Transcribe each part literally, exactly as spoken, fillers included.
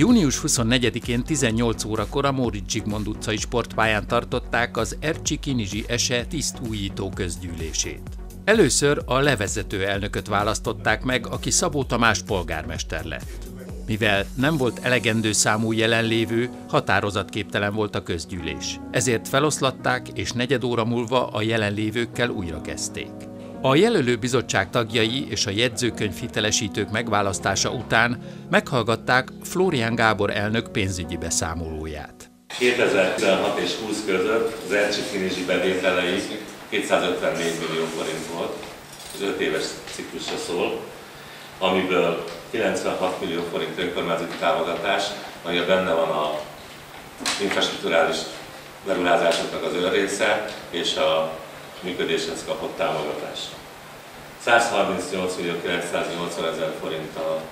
június huszonnegyedikén tizennyolc órakor a Móricz Zsigmond utcai sportpályán tartották az Ercsi Kinizsi es e tisztújító közgyűlését. Először a levezető elnököt választották meg, aki Szabó Tamás polgármester lett. Mivel nem volt elegendő számú jelenlévő, határozatképtelen volt a közgyűlés. Ezért feloszlatták, és negyed óra múlva a jelenlévőkkel újra kezdték. A jelölő bizottság tagjai és a jegyzőkönyv hitelesítők megválasztása után meghallgatták Flórián Gábor elnök pénzügyi beszámolóját. kétezer-tizenhat és húsz között az Ercsi Kinizsi bevételei kétszázötvennégy millió forint volt, az öt éves ciklusra szól, amiből kilencvenhat millió forint önkormányzati támogatás, ami benne van a infrastrukturális beruházásoknak az önrésze és a működéshez kapott támogatás. százharmincnyolc millió kilencszáznyolcvan forint a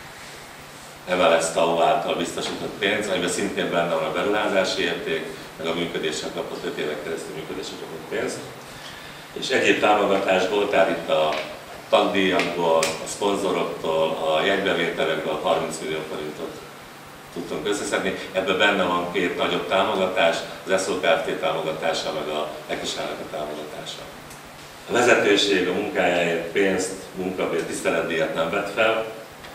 em el es té á u által biztosított pénz, amiben szintén benne van a beruházási érték, meg a működéssel kapott öt évek keresztül működésre kapott pénz. És egyéb támogatás volt, tehát itt a tagdíjakból, a szponzoroktól, a jegybevételekből harminc millió forintot tudtunk összeszedni. Ebben benne van két nagyobb támogatás, az es o Kft. Támogatása, meg a Ekisának a támogatása. A vezetőség a munkájáért pénzt, munkabért, tiszteletdíjat nem vett fel.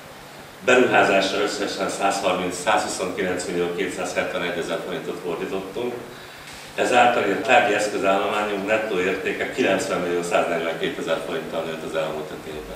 Beruházásra összesen százhuszonkilenc millió kétszázhetvenegy ezer forintot fordítottunk. Ezáltal a tárgyi eszközállományunk nettó értéke kilencven millió száznegyvenkét ezer forinttal nőtt az elmúlt öt évben.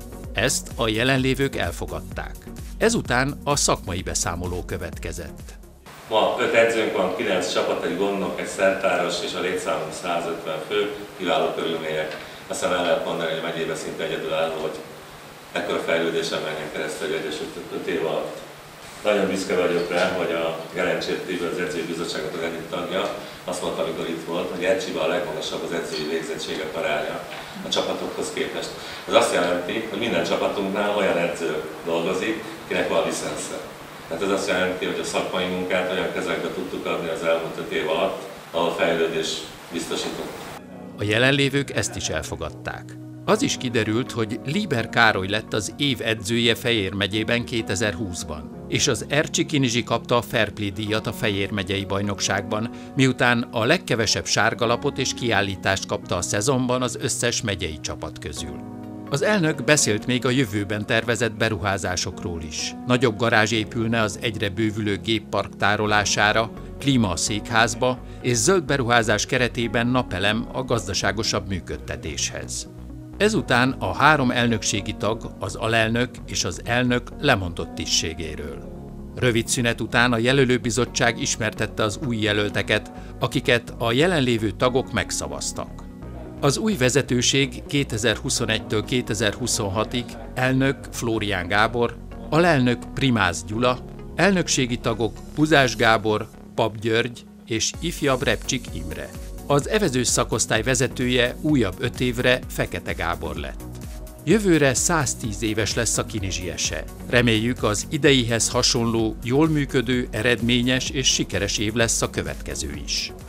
Ezt a jelenlévők elfogadták. Ezután a szakmai beszámoló következett. Ma öt edzőnk van, kilenc csapat, egy gondnok, egy szertáros és a létszámunk százötven fő, kiváló körülmények. Azt hiszem el lehet mondani, hogy megyében szinte egyedülálló, hogy ekkora fejlődésen menjen keresztül egy Egyesült öt év alatt. Nagyon büszke vagyok rá, hogy a Gerencsér Tibor, az edzői bizottságnak az egyik tagja azt mondta, amikor itt volt, hogy Ercsiben a legmagasabb az edzői végzettségek aránya a csapatokhoz képest. Ez azt jelenti, hogy minden csapatunknál olyan edző dolgozik, kinek van licensze. Tehát ez azt jelenti, hogy a szakmai munkát olyan kezekbe tudtuk adni az elmúlt öt év alatt, ahol fejlődés biztosított. A jelenlévők ezt is elfogadták. Az is kiderült, hogy Líber Károly lett az év edzője Fejér megyében kétezer-húszban, és az Ercsi Kinizsi kapta a Fair Play díjat a Fejér megyei bajnokságban, miután a legkevesebb sárgalapot és kiállítást kapta a szezonban az összes megyei csapat közül. Az elnök beszélt még a jövőben tervezett beruházásokról is. Nagyobb garázs épülne az egyre bővülő géppark tárolására, klíma a székházba, és zöld beruházás keretében napelem a gazdaságosabb működtetéshez. Ezután a három elnökségi tag, az alelnök és az elnök lemondott tisztségéről. Rövid szünet után a jelölőbizottság ismertette az új jelölteket, akiket a jelenlévő tagok megszavaztak. Az új vezetőség kétezer-huszonegytől kétezer-huszonhatig elnök Flórián Gábor, alelnök Primász Gyula, elnökségi tagok Puzás Gábor, Pap György és ifjabb Repcsik Imre. Az evezős szakosztály vezetője újabb öt évre Fekete Gábor lett. Jövőre száztíz éves lesz a Kinizsi es e. Reméljük, az ideihez hasonló, jól működő, eredményes és sikeres év lesz a következő is.